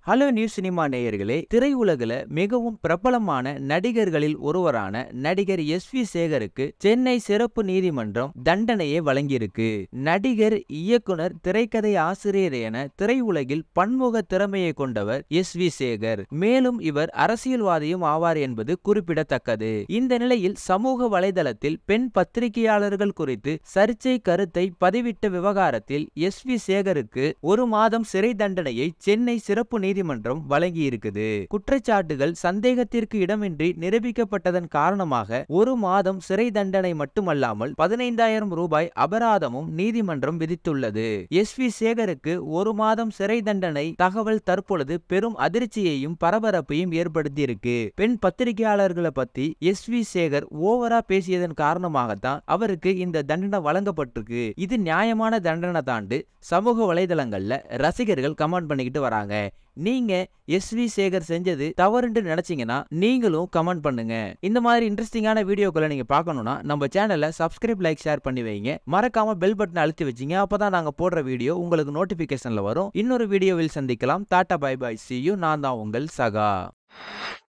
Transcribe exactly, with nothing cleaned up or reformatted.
Hello new cinema நேயர்களே, திரையுலகில் மிகவும் பிரபலமான நடிகர்களில் ஒருவரான நடிகர் எஸ் வி சேகருக்கு சென்னை சிறப்பு நீதிமன்றம் தண்டனையை வழங்கியிருக்கு. நடிகர், இயக்குனர், திரைக்கதை ஆசிரியர் என திரையுலகில் பன்முக திறமையை கொண்டவர் எஸ் வி சேகர். மேலும் இவர் அரசியல்வாதியும் ஆவார் என்பது குறிப்பிடத்தக்கது. இந்த நிலையில் சமூக வலைதளத்தில் பெண் பத்திரிகையாளர்கள் குறித்து சர்ச்சை கருத்தை பதிவிட்ட விவகாரத்தில் எஸ் வி சேகருக்கு ஒரு மாதம் சிறை தண்டனையை சென்னை சிறப்பு நீதிமன்றம் வழங்கி இருக்குது. குற்றச்சாட்டுகள் சந்தேகத்திற்கு இடமின்றி நிரூபிக்கப்பட்டதன் காரணமாக ஒரு மாதம் சிறை தண்டனை மட்டுமல்லாமல் பதினைந்தாயிரம் ரூபாய் அபராதமும் நீதிமன்றம் விதித்துள்ளது. எஸ் வி சேகருக்கு ஒரு மாதம் சிறை தண்டனை தகவல் தற்பொழுது பெரும் அதிர்ச்சியையும் பரபரப்பையும் ஏற்படுத்தியிருக்கு. பெண் பத்திரிகையாளர்களை பத்தி எஸ் வி சேகர் ஓவரா பேசியதன் காரணமாகத்தான் அவருக்கு இந்த தண்டனை வழங்கப்பட்டிருக்கு. இது நியாயமான தண்டனை தாண்டு சமூக வலைதளங்கள்ல ரசிகர்கள் கமெண்ட் பண்ணிக்கிட்டு வராங்க. நீங்க எஸ் வி சேகர் செஞ்சது தவறுன்னு நினைச்சீங்கன்னா நீங்களும் கமெண்ட் பண்ணுங்க. இந்த மாதிரி இன்ட்ரெஸ்டிங்கான வீடியோக்களை நீங்க பார்க்கணும்னா நம்ம சேனலை சப்ஸ்கிரைப், லைக், ஷேர் பண்ணி வைங்க. மறக்காம பெல் பட்டனை அழுத்தி வச்சீங்க. அப்பதான் நாங்க போடுற வீடியோ உங்களுக்கு நோட்டிபிகேஷன்ல வரும். இன்னொரு வீடியோவில் சந்திக்கலாம். Tata, bye bye, see you. நான் தான் உங்கள் சகா.